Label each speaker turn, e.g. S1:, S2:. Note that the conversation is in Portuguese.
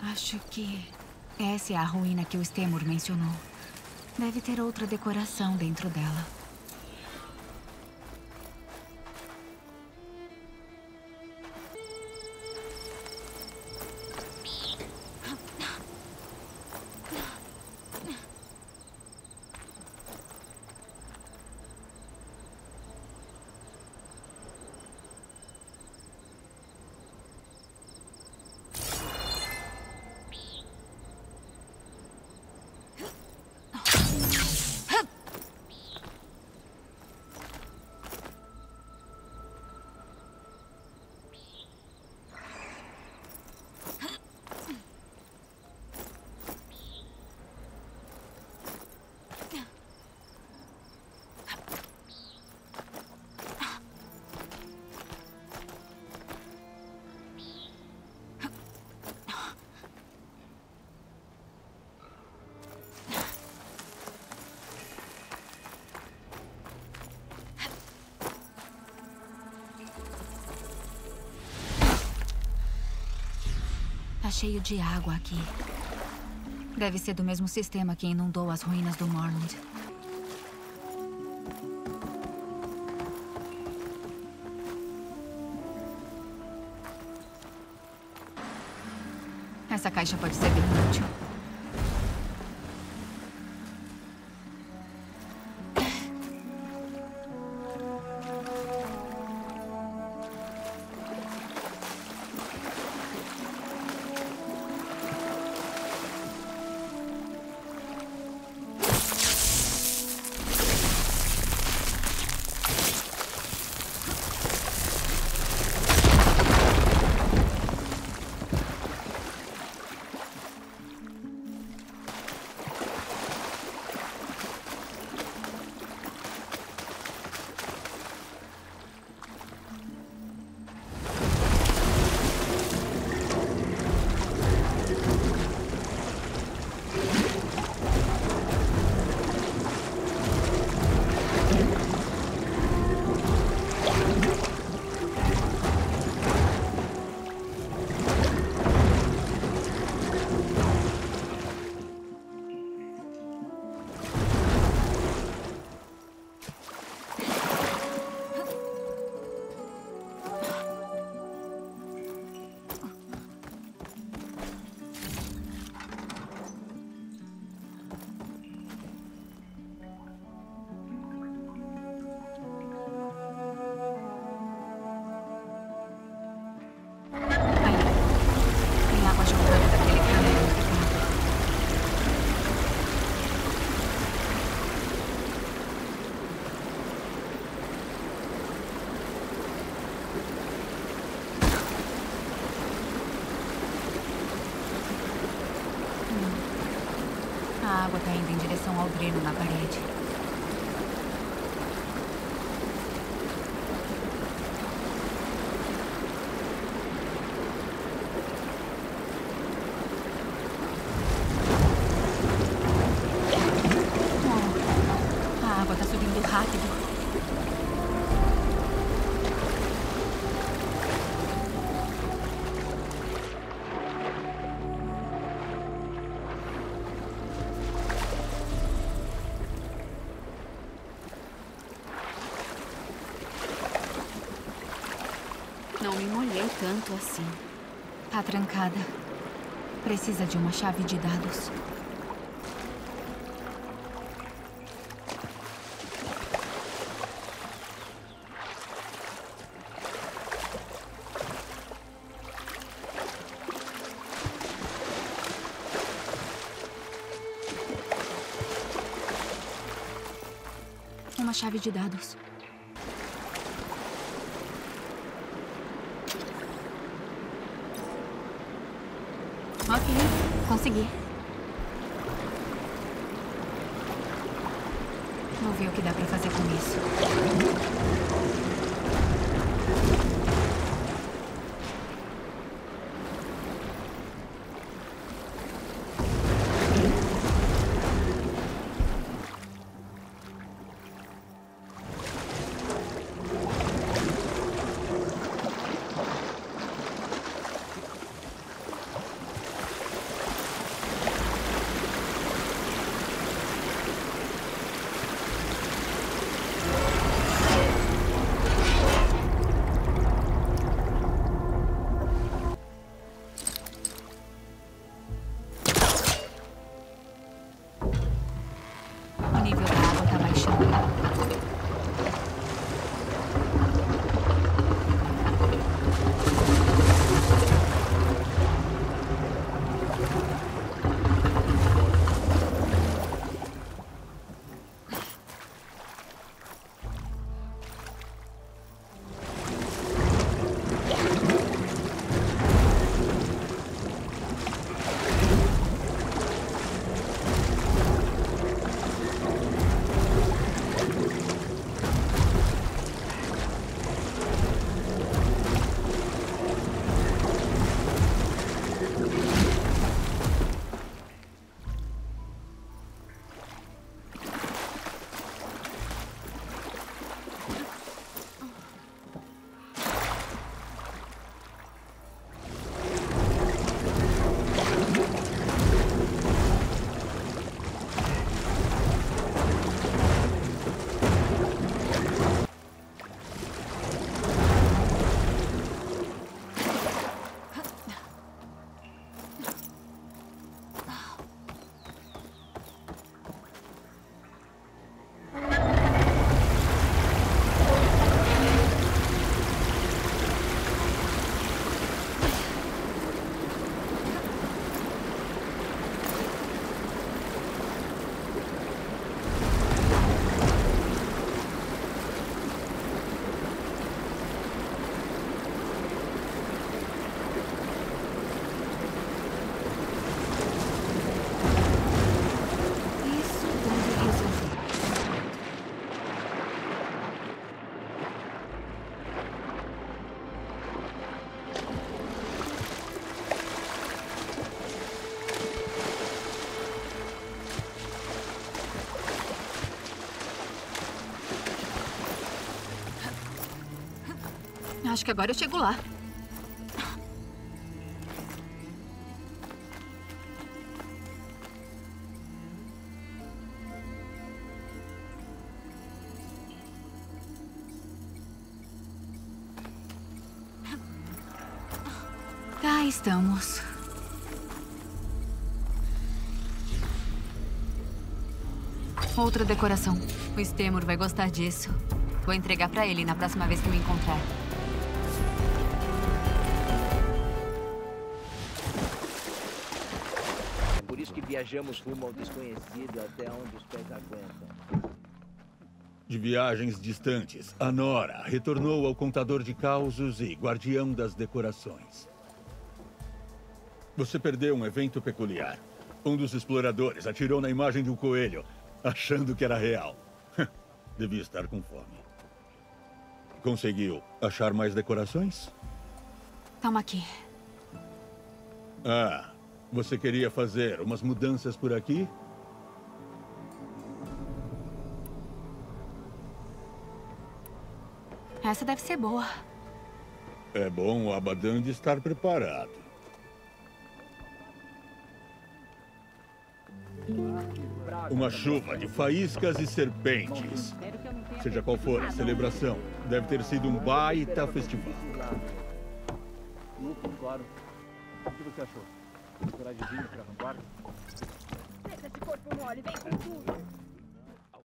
S1: Acho que essa é a ruína que o Stemur mencionou. Deve ter outra decoração dentro dela. Tá cheio de água aqui. Deve ser do mesmo sistema que inundou as ruínas do Mormont. Essa caixa pode ser bem útil. A água tá indo em direção ao dreno na parede. Oh, a água tá subindo rápido. Não me molhei tanto assim. Tá trancada. Precisa de uma chave de dados. Uma chave de dados. Ok, consegui. Vou ver o que dá pra fazer com isso. Acho que agora eu chego lá. Cá estamos. Outra decoração. O Stemur vai gostar disso. Vou entregar pra ele na próxima vez que me encontrar.
S2: É por isso que viajamos rumo ao desconhecido até onde os pés aguentam.
S3: De viagens distantes, a Nora retornou ao contador de causos e guardião das decorações. Você perdeu um evento peculiar. Um dos exploradores atirou na imagem de um coelho, achando que era real. Devia estar com fome. Conseguiu achar mais decorações?
S1: Toma aqui.
S3: Ah, você queria fazer umas mudanças por aqui?
S1: Essa deve ser boa.
S3: É bom o Abaddon estar preparado. Uma chuva de faíscas e serpentes. Seja qual for a celebração, deve ter sido um baita festival.
S4: Claro. O que você achou? Misturar de vinho pra vanguarda?
S5: Esse corpo mole, vem com tudo.